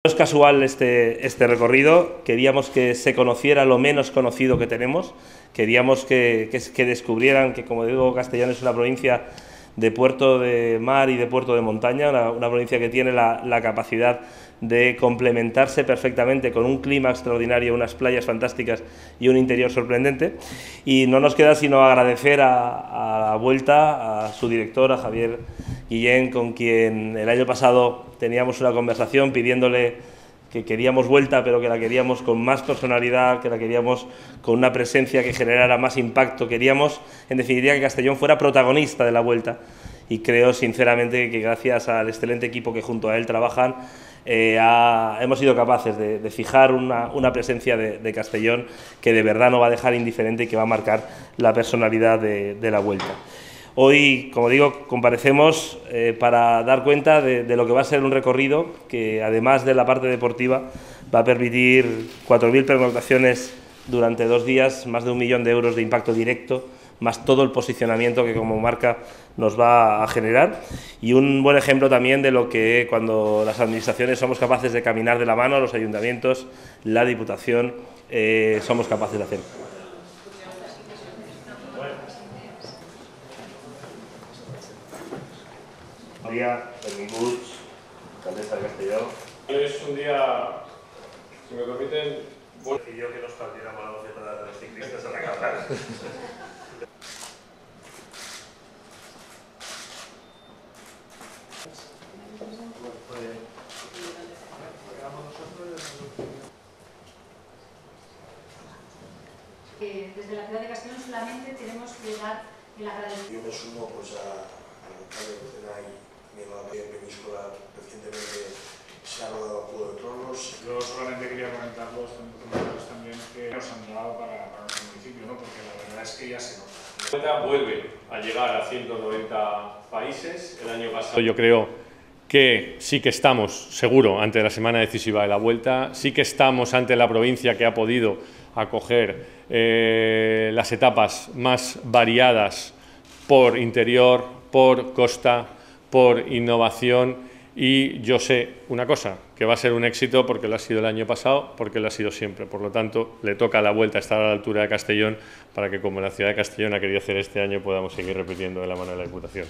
No es casual este recorrido, queríamos que se conociera lo menos conocido que tenemos, queríamos que descubrieran que, como digo, Castellón es una provincia de puerto de mar y de puerto de montaña, una provincia que tiene la capacidad de complementarse perfectamente con un clima extraordinario, unas playas fantásticas y un interior sorprendente. Y no nos queda sino agradecer a la Vuelta, a su director, a Javier Guillén, con quien el año pasado teníamos una conversación pidiéndole que queríamos Vuelta, pero que la queríamos con más personalidad, que la queríamos con una presencia que generara más impacto. Queríamos, en definitiva, que Castellón fuera protagonista de la Vuelta, y creo sinceramente que gracias al excelente equipo que junto a él trabajan, hemos sido capaces de fijar una presencia de Castellón que de verdad no va a dejar indiferente y que va a marcar la personalidad de la Vuelta. Hoy, como digo, comparecemos para dar cuenta de lo que va a ser un recorrido que, además de la parte deportiva, va a permitir 4.000 pernoctaciones durante 2 días, más de 1 millón de euros de impacto directo, más todo el posicionamiento que como marca nos va a generar, y un buen ejemplo también de lo que cuando las administraciones somos capaces de caminar de la mano, los ayuntamientos, la Diputación, somos capaces de hacer. Día, benvinguts, alcaldessa de Castelló. Es un día, si me permiten, decidió que nos partiéramos la bofetada de los ciclistas a la cámara. Desde la ciudad de Castellón solamente tenemos que dar el agradecimiento. Yo me sumo pues al alcalde de Cena y también a la península. Recientemente se ha rodado Juego de Tronos. Yo solamente quería comentarlos también que nos han dado para nuestro municipio, ¿no? Porque la verdad es que ya se nota. La Vuelta vuelve a llegar a 190 países. El año pasado yo creo que sí que estamos, seguro, ante la semana decisiva de la Vuelta, sí que estamos ante la provincia que ha podido acoger las etapas más variadas por interior, por costa, por innovación, y yo sé una cosa, que va a ser un éxito porque lo ha sido el año pasado, porque lo ha sido siempre. Por lo tanto, le toca a la Vuelta estar a la altura de Castellón para que, como la ciudad de Castellón ha querido hacer este año, podamos seguir repitiendo de la mano de la Diputación.